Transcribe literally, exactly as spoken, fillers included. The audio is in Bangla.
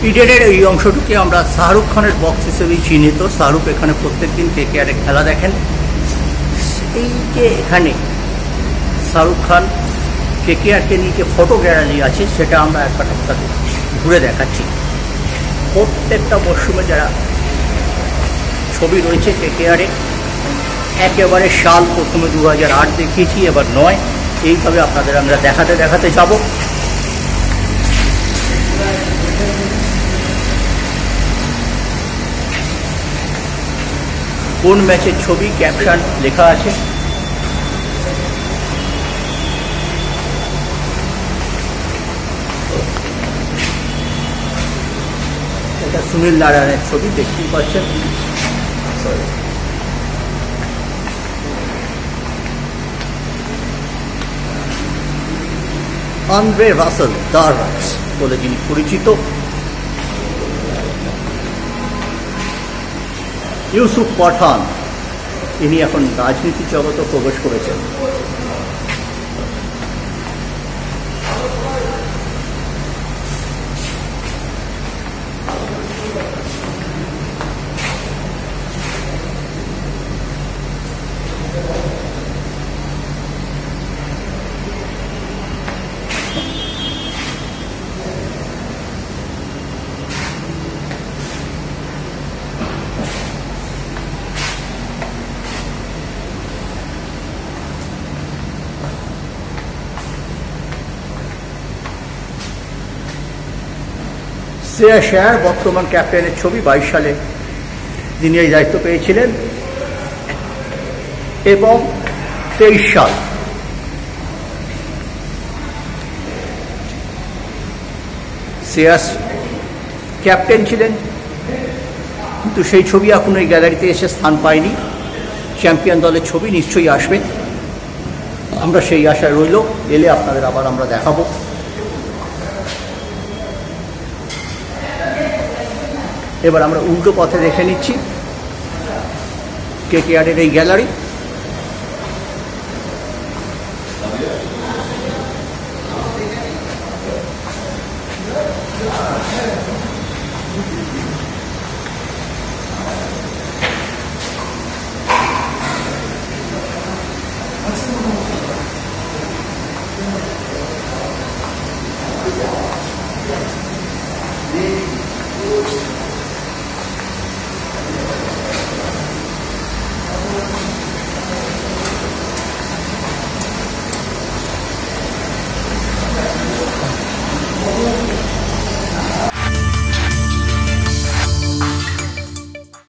ইডেনের এই অংশটুকে আমরা শাহরুখ খানের বক্স হিসেবেই চিহ্নিত। শাহরুখ এখানে প্রত্যেক দিন কে কে আরে খেলা দেখেন। এই যে এখানে শাহরুখ খান কে কে আরকে নিয়ে যে ফটো গ্যালারি আছে সেটা আমরা একবার আপনাদের ঘুরে দেখাচ্ছি। প্রত্যেকটা মরশুমে যারা ছবি রয়েছে কে কে আরে একেবারে সাল প্রথমে দু হাজার আট দেখিয়েছি, এবার নয়, এইভাবে আপনাদের আমরা দেখাতে দেখাতে যাব। কোন ম্যাচের ছবি ক্যাপশন লেখা আছে। এটা সুনীল নারায়ণের ছবি দেখতেই পাচ্ছেন। আন্দ্রে রাসেল দ্য রাইস বলে যিনি পরিচিত। ইউসুফ পাঠান, ইনি এখন রাজনীতি জগতে প্রবেশ করেছেন। শ্রেয়া শেয়ার বর্তমান ক্যাপ্টেনের ছবি, বাইশ সালে তিনি এই দায়িত্ব পেয়েছিলেন, এবং তেইশ সাল শ্রেয়াস ক্যাপ্টেন ছিলেন, কিন্তু সেই ছবি এখন এই গ্যালারিতে এসে স্থান পায়নি। চ্যাম্পিয়ন দলের ছবি নিশ্চয়ই আসবে, আমরা সেই আশায় রইল। এলে আপনাদের আবার আমরা দেখাবো। এবার আমরা উল্টো পথে দেখে নিচ্ছি কে কে আরের এই গ্যালারি।